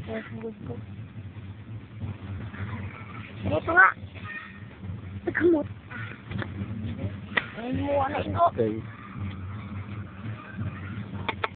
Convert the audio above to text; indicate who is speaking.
Speaker 1: Dito nga. Nagkamot. Ay, muwa na ito.
Speaker 2: Okay.